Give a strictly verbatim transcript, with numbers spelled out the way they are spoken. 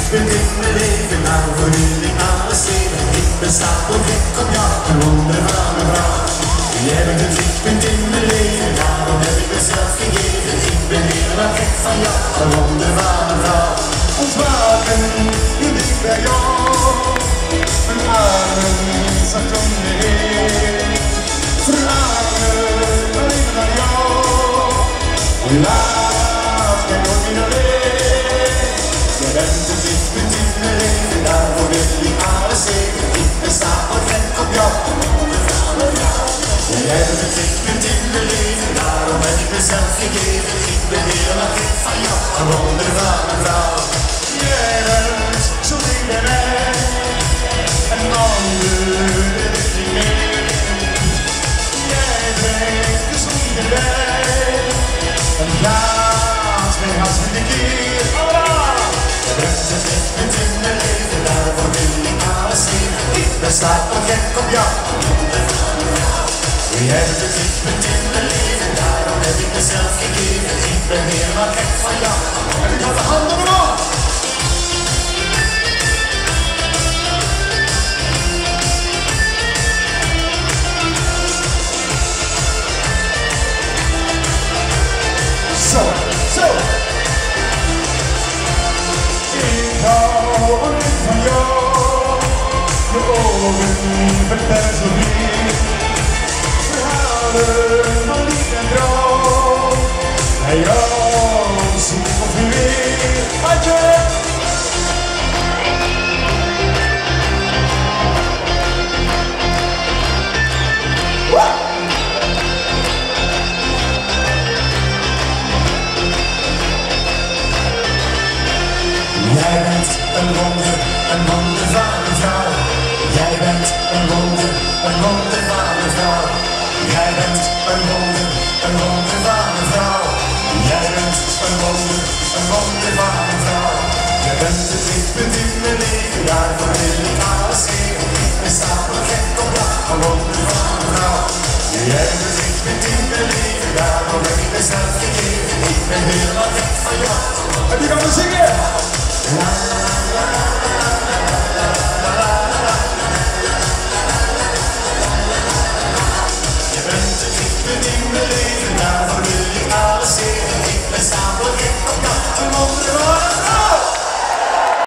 liefde in mijn leven, nou voor jullie alles geven. Ik ben stapel gek op jou, een wonder van een vrouw. Jij bent een lichtpunt in mijn leven, daarom heb ik mezelf gegeven. Ik ben helemaal gek van jou, een wonder van een vrouw. Ontwaken, nu dicht bij jou, mijn armen zacht om je heen. Verlangen alleen naar jou, laat mij nooit meer alleen. Jij bent een lichtpunt in mijn leven, daarvoor wil ik alles geven. Ik ben stapel gek op jou, een wonder van een vrouw. Jij bent een lichtpunt in mijn leven, daarom heb ik mezelf gegeven. Ik ben helemaal gek van jou, een wonder van een vrouw. Jij bent zo dicht bij mij, en ander heb ik niet meer. Jij brengt de zon erbij, en laat mijn hart in de keer. Jij bent een lichtpunt in mijn leven, daarvoor wil ik alles geven. Ik ben stapel gek op jou, een wonder van een vrouw. Jij bent een lichtpunt in mijn leven, daarom heb ik mezelf gegeven. Ik ben helemaal gek van jou. En ik had de handen omhoog. Zo, zo. Ik hou alleen van jou. Je ogen vertellen zo lief. Verhalen van lief en trouw. Bij jou zie ik of je weer. Adje! Jij bent een wonder, een wonder van een vrouw. Jij bent een wonder, een wonder van een vrouw. Jij bent een wonder, een wonder van een vrouw. Jij bent een wonder, een wonder van een vrouw. Jij bent het lichtpunt in mijn leven, daarvoor wil ik alles geven. Ik ben stapel gek op jou, een wonder van een vrouw. Jij bent het lichtpunt in mijn leven, daarvoor heb ik mezelf gegeven. Ik ben helemaal gek van jou. En die gaan we zingen! La,